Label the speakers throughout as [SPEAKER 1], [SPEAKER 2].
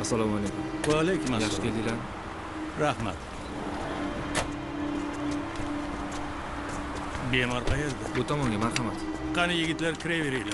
[SPEAKER 1] Assalomu alaykum.
[SPEAKER 2] Va alaykum assalom.
[SPEAKER 1] Yaxshi keldinglar.
[SPEAKER 2] Rahmat. Bemor qayerda?
[SPEAKER 1] Bu tomonga marhamat.
[SPEAKER 2] Qani yigitlar kiraveringlar.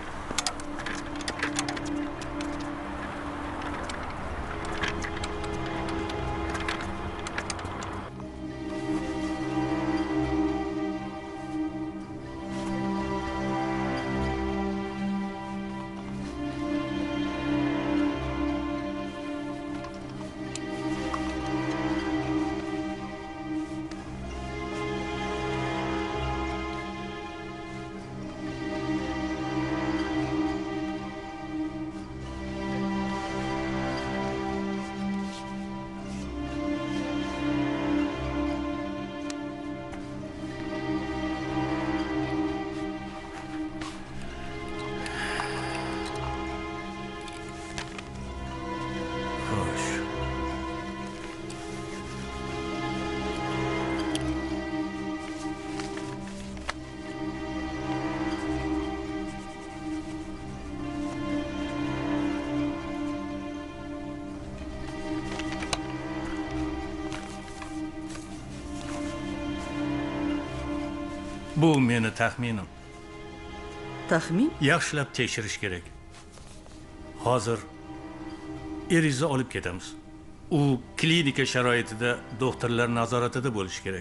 [SPEAKER 2] Bu meni taxminim.
[SPEAKER 3] Taxmin?
[SPEAKER 2] Yaxshilab tekshirish kerak. Hozir ariza olib ketamiz. U klinika sharoitida doktorlar nazoratida bo'lishi kerak.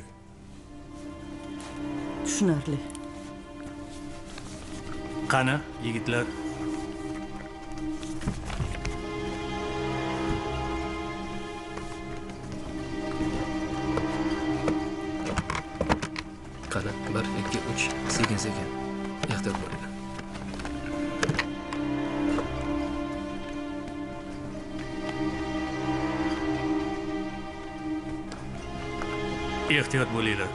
[SPEAKER 3] Tushunarli.
[SPEAKER 2] Qani, yigitlar?
[SPEAKER 1] Qani, 1, 2, 3. Sekin-sekin. Ehtiyot bo'linglar.
[SPEAKER 2] Ehtiyot bo'linglar.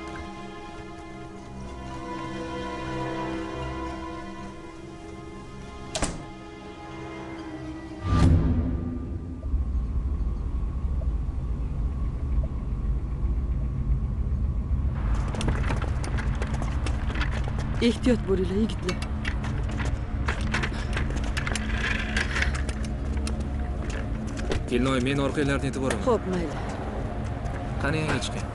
[SPEAKER 3] Ehtiyot bo'linglar, yigitlar.
[SPEAKER 1] Kelinoy, men orqanglardan yetib boraman.
[SPEAKER 3] Xo'p, mayli.
[SPEAKER 1] Qani yangi chiqing.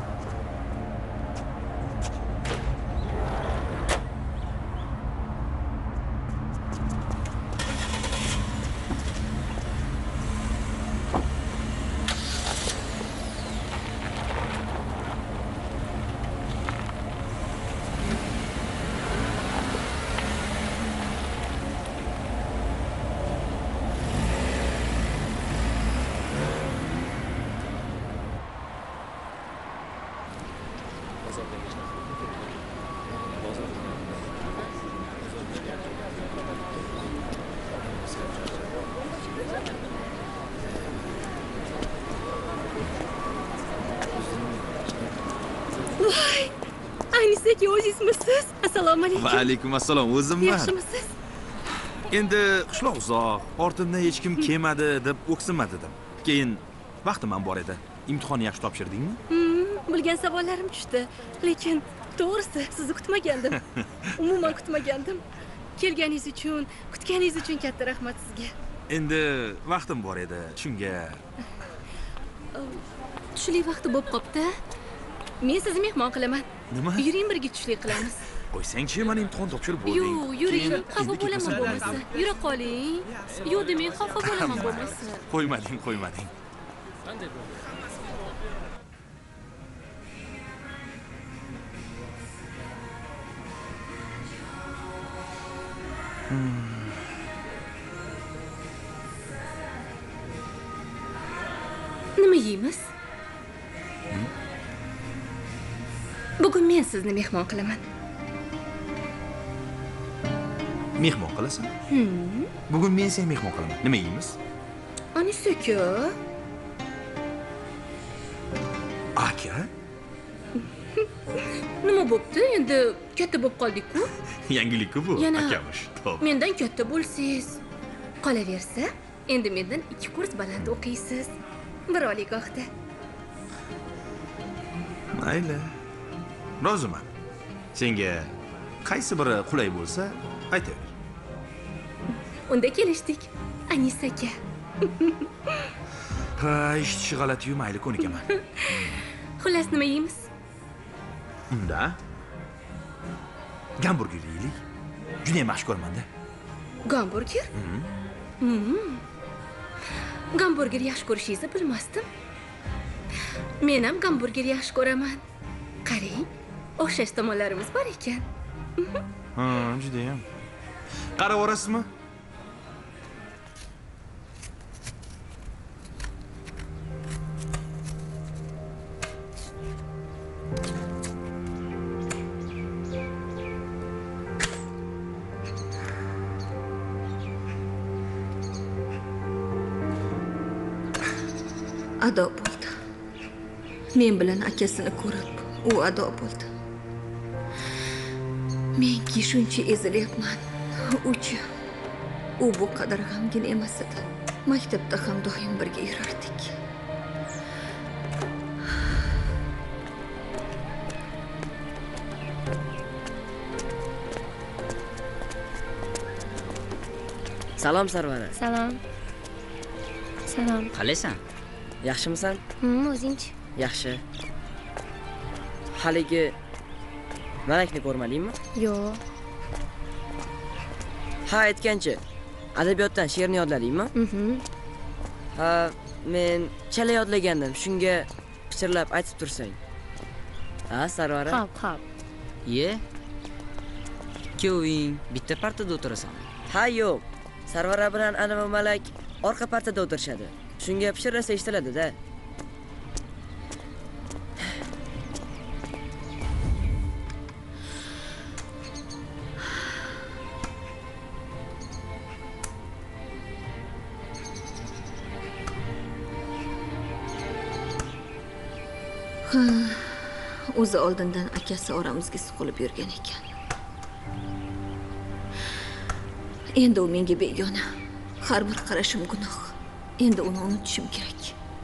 [SPEAKER 4] Voy! Aynisi o'zingizmisiz? Assalomu alaykum.
[SPEAKER 5] Va alaykum assalom, o'zimman.
[SPEAKER 4] Yaxshimisiz?
[SPEAKER 5] Endi qishloq uzoq, ortimdan hech kim kelmadi deb o'ksinma dedim. Keyin vaqtim ham bor edi. Imtihonni yaxshi topshirdingmi?
[SPEAKER 4] Bilgan savollarim tushdi, lekin to'g'risi sizni kutmagandim. Umuman kutmagandim. Kelganingiz uchun, kutganingiz uchun katta rahmat sizga.
[SPEAKER 5] Endi vaqtim bor edi, shunga.
[SPEAKER 4] Tushlik vaqti bo'lib qopti. Men sizni mehmon qilaman.
[SPEAKER 5] Nima?
[SPEAKER 4] Yuring birga tushlik qilamiz.
[SPEAKER 5] Qo'ysang-chi, mana imtihon topshirib bo'lding.
[SPEAKER 4] Yo'q, yuring. Xafa bo'laman bo'lmasa. Yura qoling. Yo'q demang, xafa bo'laman bo'lmasa.
[SPEAKER 5] Qo'ymading.
[SPEAKER 4] Nima yeymiz? Bugun men sizni mehmon qilaman.
[SPEAKER 5] Mehmon qilasan? Bugun men seni mehmon qilaman. Nima yeymiz?
[SPEAKER 4] Anisi-ku.
[SPEAKER 5] Aka?
[SPEAKER 4] Nima bo'pti? Endi katta bo'lib qoldik-ku.
[SPEAKER 5] Yangilik-ku bu,
[SPEAKER 4] Yana
[SPEAKER 5] akamish. To'p.
[SPEAKER 4] mendan katta bo'lsangiz, qolaversa, endi mendan 2 kurs baland o'qiysiz. Bir oliygohda.
[SPEAKER 5] Mayli. Roziman. Senga qaysi biri qulay bo'lsa, aytaver.
[SPEAKER 4] Unda kelishdik. Anis aka.
[SPEAKER 5] Ha, eshitishi g'alati-yu, mayli ko'nikaman.
[SPEAKER 4] Xullas nima yeymiz?
[SPEAKER 5] Unda gamburger yeylik. Juda ham yaxshi ko'raman-da.
[SPEAKER 4] Gamburger? Gamburger yaxshi ko'rishingizni bilmasdim. Men ham gamburger yaxshi ko'raman. Qarang, o'xshash tomonlarimiz bor ekan.
[SPEAKER 5] Ha, juda ham. Qarab o'rasizmi?
[SPEAKER 6] Ado bo'ldi. Men bilan akasini ko'rib, u ado bo'ldi. Menki shuncha ezilyapman. U bu qadar g'amgin emas edi. Maktabda ham doim birga yurardik.
[SPEAKER 7] Salom Sarvara.
[SPEAKER 8] Salom. Salom.
[SPEAKER 7] Qalaysan? Yaxshimisan?
[SPEAKER 8] O'zingchi?
[SPEAKER 7] Yaxshi. Haligi Malakni ko'rmadingmi?
[SPEAKER 8] Yo'q.
[SPEAKER 7] Ha, aytganchi. Adabiyotdan she'rni yodladingmi? Ha, men chala yodlagandim. Shunga pichirlab aytib tursang. Ha, Sarvara?
[SPEAKER 8] Xo'p.
[SPEAKER 7] Ye. Ikkoving bitta partada o'tirasan. Ha, yo'q. Sarvara bilan Anava Malak orqa partada o'tirishadi. Shunga pishirlasa eshitiladi-da.
[SPEAKER 6] O'zi oldindan akasi oramizga suqilib yurgan ekan. Endi u menga begona. Har bir qarashim gunoh. Endi uni unutishim kerak.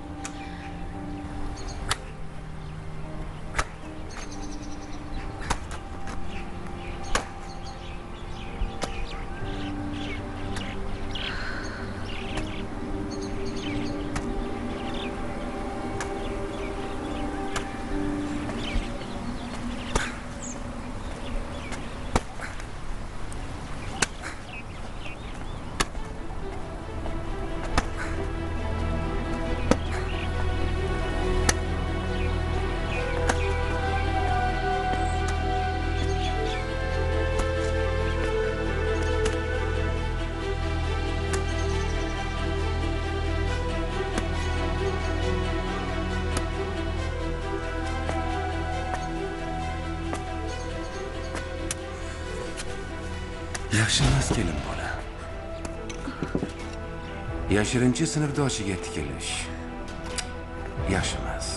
[SPEAKER 1] Yaxshimas kelin bola. Yashirincha sinfdoshiga tikilish yaxshimas.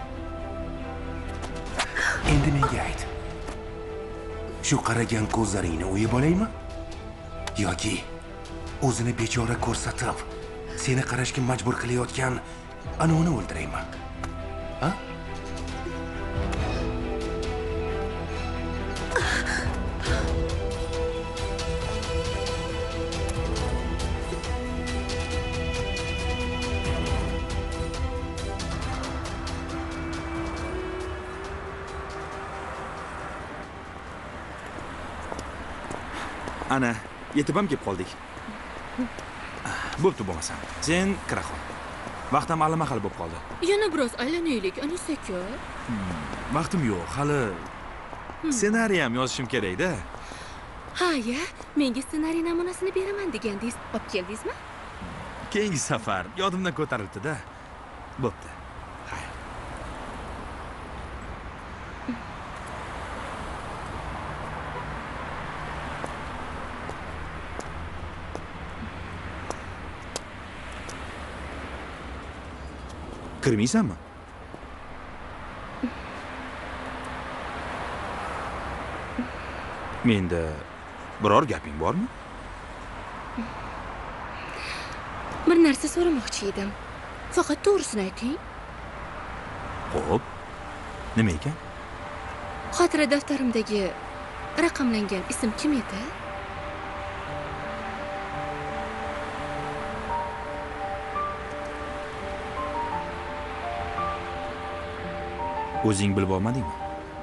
[SPEAKER 1] Endi menga ayt. Shu qaragan ko'zlaringni o'yib olaymi? Yoki o'zini bechora ko'rsatib, seni qarashga majbur qilayotgan ana uni o'ldiraymi? Ha?
[SPEAKER 5] Ana, yetib ham kelib qoldik. Bo'pti bo'lmasam. Sen kira qol. Vaqtim allamahal bo'lib qoldi.
[SPEAKER 4] Yana biroz aylanaylik, Anisaka.
[SPEAKER 5] Vaqtim yo'q, hali ssenariy ham yozishim kerak-da.
[SPEAKER 4] Ha-ya, menga ssenariy namunasini beraman degandingiz. Olib keldingizmi?
[SPEAKER 5] Keyingi safar yodimdan ko'tarildi-da. Bo'pti. Xayr. Kirmaysanmi? Menda biror gaping bormi?
[SPEAKER 4] Bir narsa so'ramoqchi edim. Faqat to'g'risini ayting.
[SPEAKER 5] Xo'p. Nima ekan?
[SPEAKER 4] Xotira daftarimdagi raqamlangan ism kim edi?
[SPEAKER 5] O'zing bilib olmadingmi?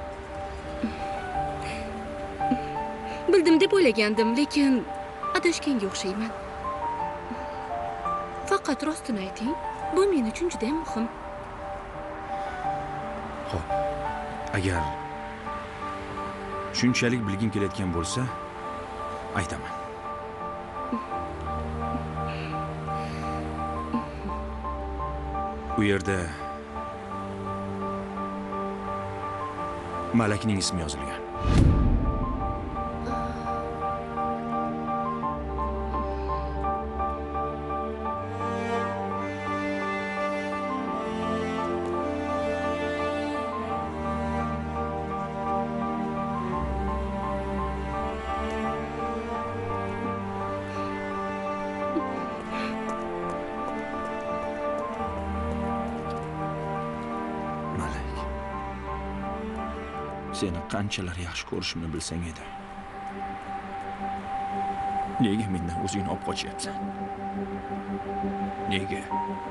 [SPEAKER 4] Bildim deb o'ylagandim, lekin adashganga o'xshayman. Faqat rostini ayting, bu men uchun juda ham muhim.
[SPEAKER 5] Xo'p. Agar shunchalik bilging kelayotgan bo'lsa, aytaman. U yerda Malakning ismi yozilgan. Seni qanchalar yaxshi ko'rishimni bilsang edi. Nega mendan o'zingni olib qochyapsan? Nega?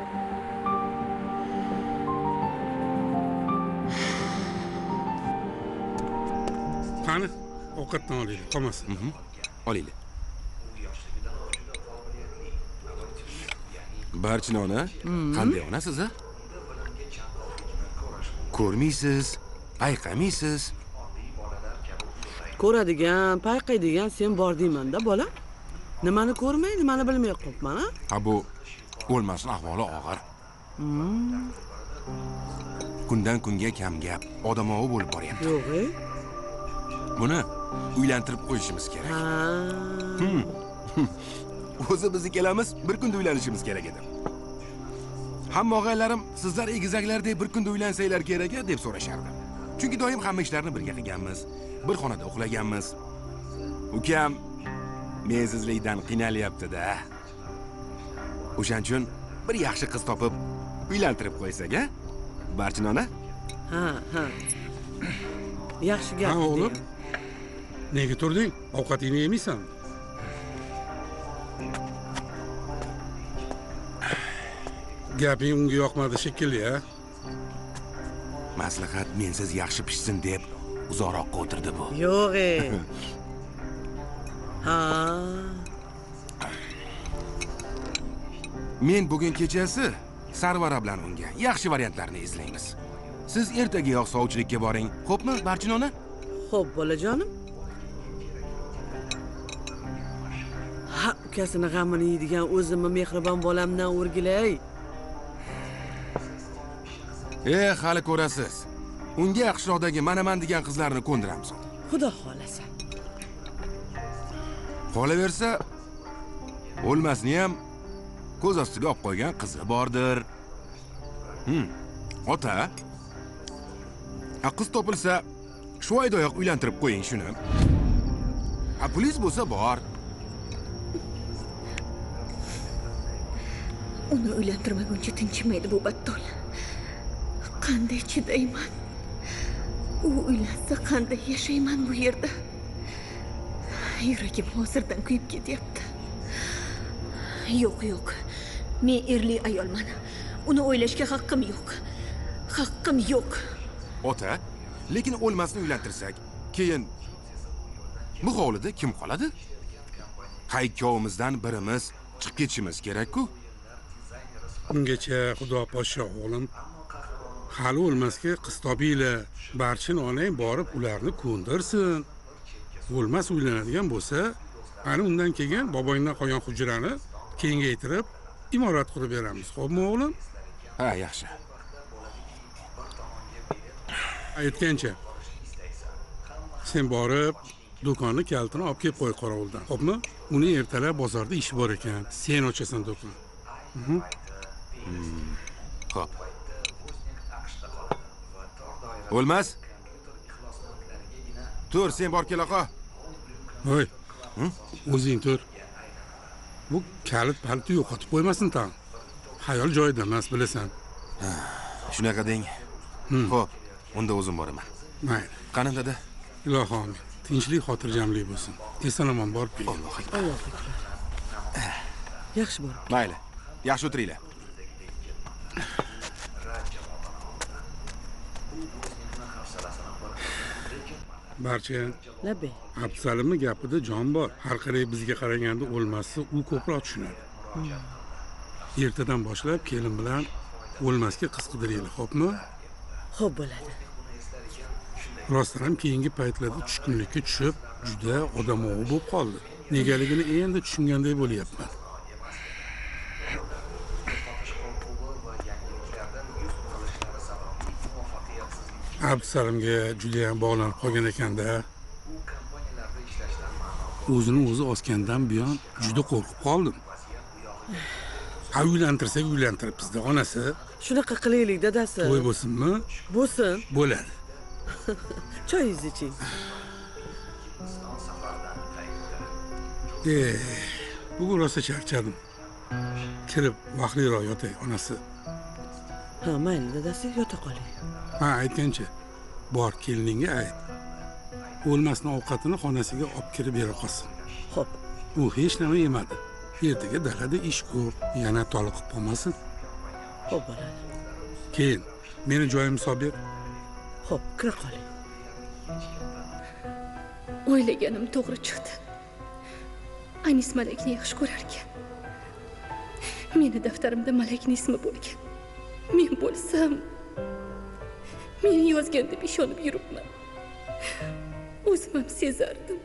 [SPEAKER 9] Qani, ovqatdan olaylik, qolmasin.
[SPEAKER 1] Olaylik. Barchinona, qanday onasiz, a? Ko'rmaysiz, payqamaysiz.
[SPEAKER 3] Ko'radigan, payqaydigan sen bor deyman-da, bola. Nimani ko'rmay, nimani bilmay qolibman, a?
[SPEAKER 1] Ha, bu o'lmasning ahvoli og'ir. Kundan kunga kam gap, odamovi bo'lib boryapti.
[SPEAKER 3] Yo'q-e.
[SPEAKER 1] Buni uylantirib qo'yishimiz kerak. O'zi biz ikkalamiz bir kunda uylanishimiz kerak edi. Hamma og'aylarim sizlar egizaklardek bir kunda uylansanglar kerak deb so'rashardi. Chunki doim hamma ishlarni birga qilganmiz, bir xonada uxlaganmiz. Ukam mezizlikdan qiynalyapti-da. O'shaning uchun bir yaxshi qiz topib uylantirib qo'ysak-a? Barchinona?
[SPEAKER 3] Ha. Yaxshi gap.
[SPEAKER 9] Ha, o'g'lim. Nega turding? Ovqatingni yemaysanmi? Gaping unga yoqmadi shekilli, ha?
[SPEAKER 1] Maslahat mensiz yaxshi pishsin deb uzoqroqqa o'tirdi bu.
[SPEAKER 3] Yo'q-e. Ha.
[SPEAKER 1] Men bugun kechasi Sarvara bilan unga yaxshi variantlarni izlaymiz. Siz ertagayoq sovchilikka boring, xo'pmi, Barchinona?
[SPEAKER 3] Xo'p, bolajonim. Ha, ukasini g'amini yeydigan o'zimni mehribon bolamdan o'rgilay.
[SPEAKER 1] Hali ko'rasiz. Unga yaxshiroqdagi manaman degan qizlarni ko'ndiramiz.
[SPEAKER 3] Xudo xolasa.
[SPEAKER 1] Qolaversa, o'lmasni ham ko'z ostiga olib qo'ygan qizi bordir. Ota. Qiz topilsa, shu oydayoq uylantirib qo'ying shuni. Pulis bo'lsa bor.
[SPEAKER 6] Uni uylantirmaguncha tinchimaydi bu battol. Qanday chidayman? U uylansa qanday yashayman bu yerda? Yuragim hozirdan kuyib ketyapti. Yo'q. Men erli ayolman. Uni o'ylashga haqqim yo'q. Haqqim yo'q.
[SPEAKER 1] Ota, lekin o'lmasni uylantirsak, keyin bu hovlida kim qoladi? Ikkovimizdan birimiz chiqib ketishimiz kerak-ku.
[SPEAKER 9] Ungacha xudo poshsho o'g'lim. Hali o'lmasga qiz topinglar. Barchin onang borib ularni ko'ndirsin. O'lmas uylanadigan bo'lsa, ana undan keyin boboyingdan qolgan hujrani kengaytirib, imorat qurib beramiz. Xo'pmi o'g'lim?
[SPEAKER 1] Ha, yaxshi.
[SPEAKER 9] Aytgancha. Sen borib, do'konni kalitini olib kelib qo'y qorovuldan. Xo'pmi? Uni ertalab bozorda ishi bor ekan. Sen ochasan do'kon.
[SPEAKER 1] Xo'p. O'lmas. Tur, sen bor kel oqa.
[SPEAKER 9] Voy. O'zing tur. Bu kalit-paltni yo'qotib qo'ymasin tan. Xayol joyida emas, bilasan.
[SPEAKER 1] Shunaqa deng. Xo'p, unda o'zim boraman.
[SPEAKER 9] Mayli.
[SPEAKER 1] Qani dada?
[SPEAKER 9] Ilohim, tinchlik, xotirjamlik bo'lsin. Eson-omon borib kel.
[SPEAKER 1] Alloh akbar.
[SPEAKER 3] Yaxshi bor.
[SPEAKER 1] Mayli. Yaxshi o'tiringlar.
[SPEAKER 9] Barcha
[SPEAKER 3] Labbay.
[SPEAKER 9] Abdusalimni gapida jon bor. Har qalay bizga qaraganda o'lmasni u ko'proq tushunadi. Ertadan boshlab kelin bilan o'lmasga qiz qidiraylik, xo'pmi?
[SPEAKER 3] Xo'p bo'ladi.
[SPEAKER 9] Rostdan ham keyingi paytlarda tushkunlikka tushib, juda odamovi bo'lib qoldi. Negaligini endi tushunganday bo'lyapman. Abdusalimga juda ham bog'lanib qolgan ekanda. O'zini o'zi osgandan buyon juda qo'rqib qoldim. Ha, uylantirsak uylantiribmiz-da, onasi.
[SPEAKER 3] Shunaqa qilaylik, dadasi.
[SPEAKER 9] To'y bo'lsinmi?
[SPEAKER 3] Bo'lsin.
[SPEAKER 9] Bo'ladi.
[SPEAKER 3] Choyingizni iching.
[SPEAKER 9] Bugun rosa charchadim. Kirib vaqtliroq yotay, onasi.
[SPEAKER 3] Ha, mayli, dadasi, yota qoling.
[SPEAKER 9] Ha, aytgancha. Bor, keliningga ayt. O'lmasning ovqatini xonasiga olib kirib bera qolsin.
[SPEAKER 3] Xo'p.
[SPEAKER 9] U hech nima yemadi. Ertaga dalada ish ko'p, yana toliqib qolmasin.
[SPEAKER 3] Xo'p bo'ladi.
[SPEAKER 9] Keyin meni joyimni solib ber.
[SPEAKER 3] Xo'p, kira qoling.
[SPEAKER 4] O'ylaganim to'g'ri chiqdi. Anis Malakni yaxshi ko'rar ekan. Meni daftarimda Malakning ismi bo'lgan. Men bo'lsam, meni yozgan deb ishonib yuribman. O'zim ham sezardim.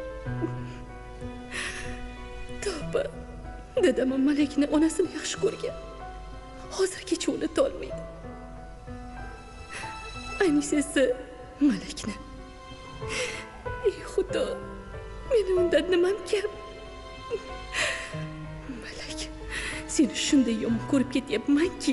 [SPEAKER 4] Tavba. Dadam ham Malakni onasini yaxshi ko'rgan. Hozirgacha unuta olmaydi. Anis esa Malakni. Ey Xudo, meni undan nimam kam? Malak, seni shunday yomon ko'rib ketyapmanki.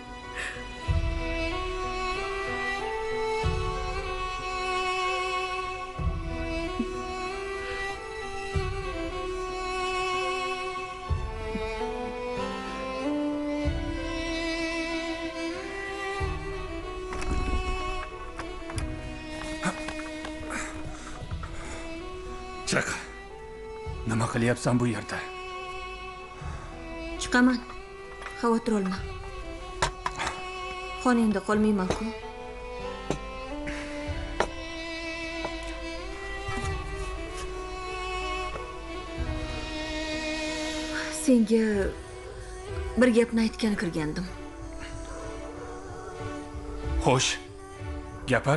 [SPEAKER 1] Chiq. Nima qilyapsan bu yerda?
[SPEAKER 6] Chiqaman. Xavotir olma. Xonangda qolmayman-ku. Senga bir gapni aytgani kirgandim.
[SPEAKER 1] Xo'sh. Gapir.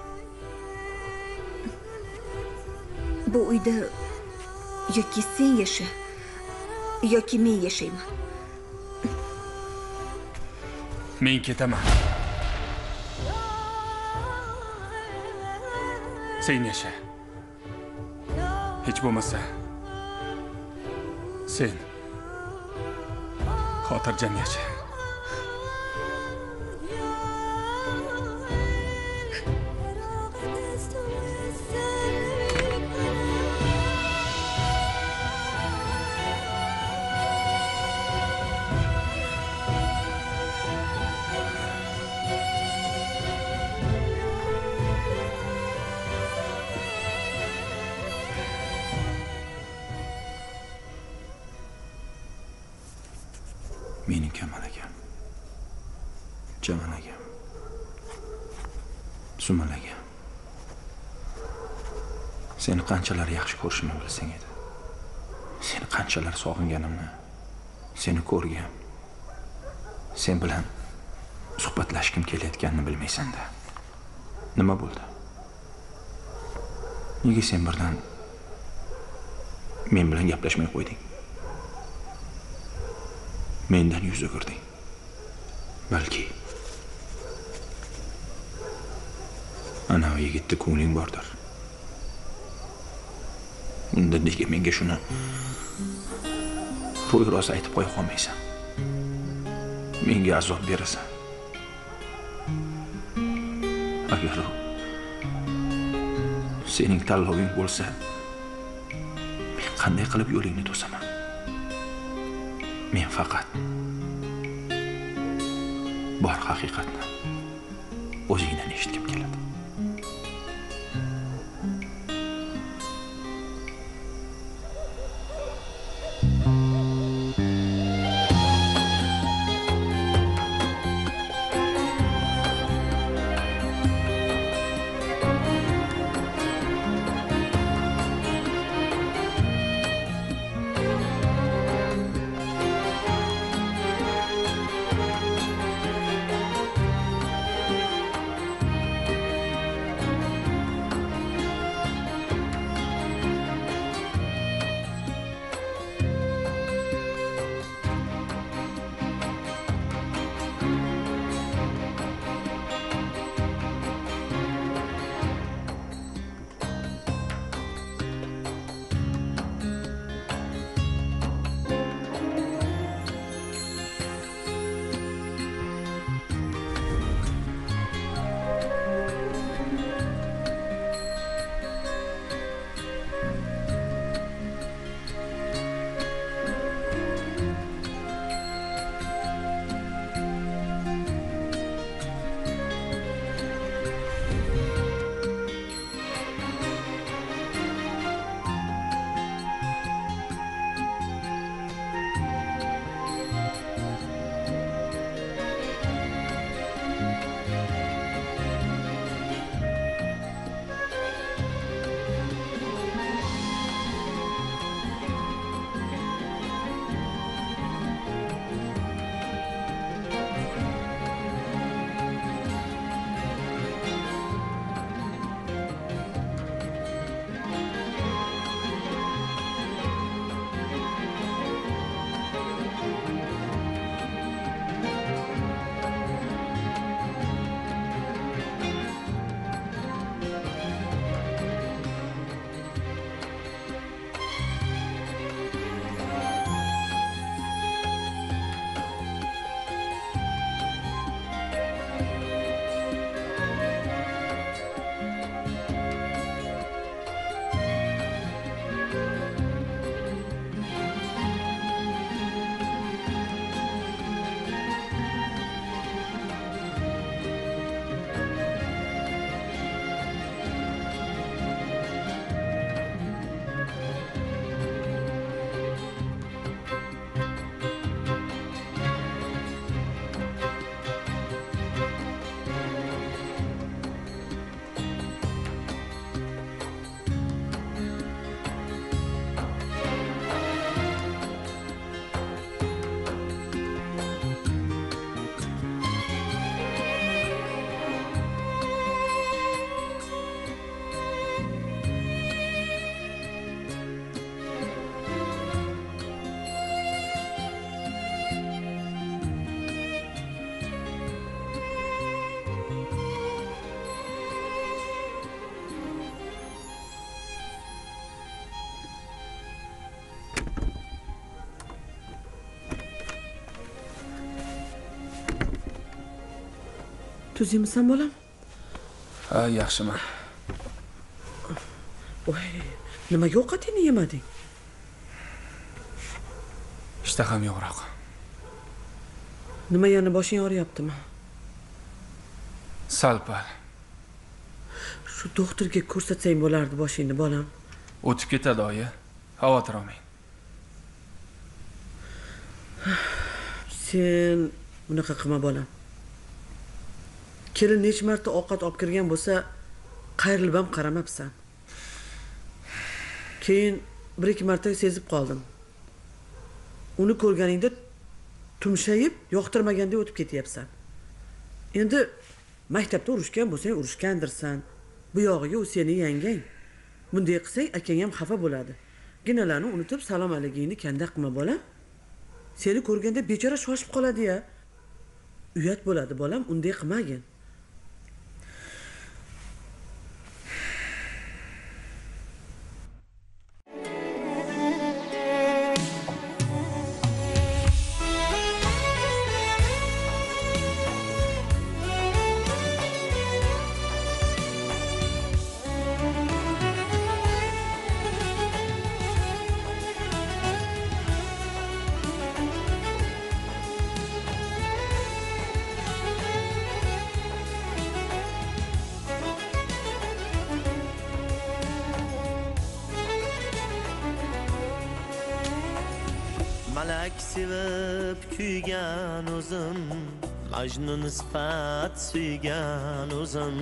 [SPEAKER 6] Bu uyda yoki sen yasha, yoki men yashayman.
[SPEAKER 1] Men ketaman. Sen yasha. Hech bo'lmasa sen xotirjam yasha.
[SPEAKER 5] Mening kamalagam, jamanagam, sumalagam. Seni qanchalar yaxshi ko'rishimni bilsang edi. Seni qanchalar sog'inganimni, seni ko'rgan, sen bilan suhbatlashkim kelayotganini bilmaysan-da. Nima bo'ldi? Nega sen birdan men bilan gaplashmay qo'yding? Mendan yuz o'girding. Balki ana o yigitda ko'ngling bordir. Unda nega menga shuni ro'y rost aytib qo'ya qolmaysan? Menga azob berasan. Agar sening tanloving bo'lsa, men qanday qilib yo'lingni to'saman? Men faqat bor haqiqatni o'zingdan eshitgim keladi.
[SPEAKER 3] Tuz yemisan bolam?
[SPEAKER 10] Ha, yaxshiman.
[SPEAKER 3] Voy, nimaga ovqatingni yemading?
[SPEAKER 10] Ishtaham yo'qroq.
[SPEAKER 3] Nima yana boshing og'riyaptimi?
[SPEAKER 10] Sal-pal.
[SPEAKER 3] Shu doktorga ko'rsatsang bo'lardi boshingni bolam.
[SPEAKER 10] O'tib ketadi, oyi. Xavotir olmang.
[SPEAKER 3] Sen bunaqa qilma bolam. Kelin necha marta ovqat olib kirgan bo'lsa, qayrilib ham qaramabsan. Keyin bir ikki marta sezib qoldim. Uni ko'rganingda tumshayib, yoqtirmagandek o'tib ketyapsan. Endi maktabda urushgan bo'lsang, urushgandirsan. Bu yog'iga u sening yangang. Bunday qilsang, akang ham xafa bo'ladi. Ginalarni unutib salom aligingni kanda qilma bolam. Seni ko'rganda bechora shoshib qoladi-ya. Uyat bo'ladi bolam, unday qilmagin.
[SPEAKER 11] Malak sevib kuygan o'zim, Majnun sifat suygan o'zim.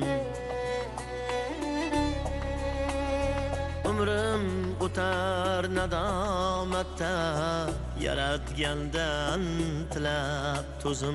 [SPEAKER 11] Umrim o'tar nadomatda, yaratgandan tilab to'zim.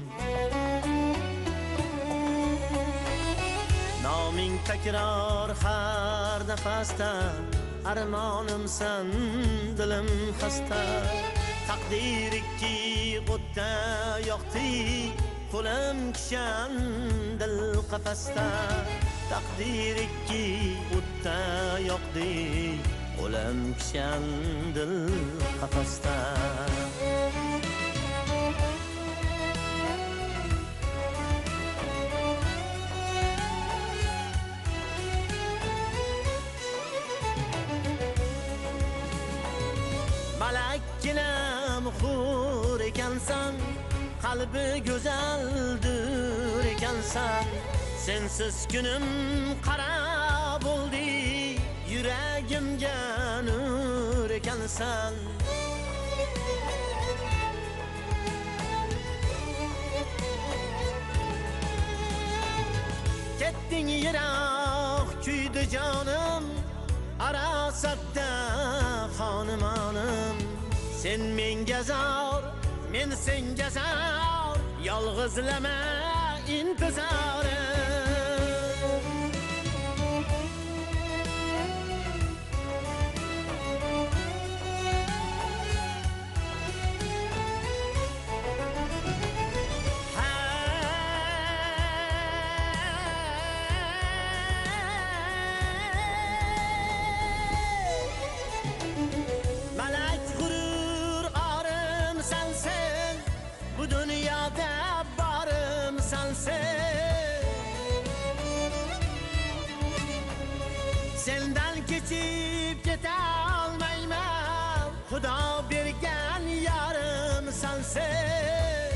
[SPEAKER 11] Noming takror har nafasda, armonimsan dilim xasta. Taqdir ikki o'tda yoqdi, qo'lim kishan dil qafasda. Taqdir ikki o'tda yoqdi, qo'lim kishan dil qafasda. Malakkinam xur ekansan, qalbi go'zaldir ekansan. Sensiz kunim qara bo'ldi, yuragimga nur ekansan. Ketding yiroq kuydi jonim, arasatda xonimonim. Sen menga zor, men senga zor, yolg'izlama intizorim. Sendan keçip ketolmayman, Xudo bergan yarimsan sen.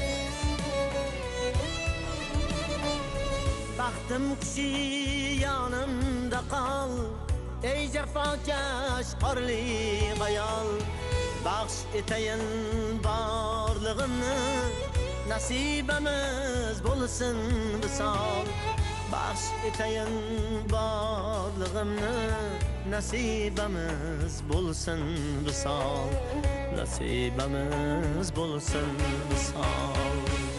[SPEAKER 11] Baxtim qushi yonimda qol, ey jafokash qorli ayol. Baxsh etayin borlig'imni, nasibamiz bo'lsin visol. Baxsh etayin borlig'imni, nasibamiz bo'lsin visol. Nasibamiz bo'lsin visol.